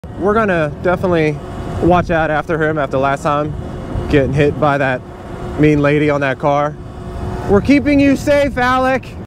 We're gonna definitely watch out after him after last time getting hit by that mean lady on that car. We're keeping you safe, Alec.